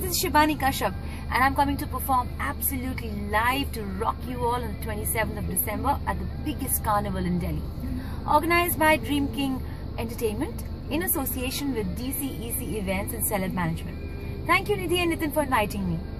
this is Shibani Kashyap and I'm coming to perform absolutely live to rock you all on the 27th of December at the biggest carnival in Delhi. Organized by Dream King Entertainment in association with DCEC Events and Celeb Management. Thank you Nidhi and Nitin for inviting me.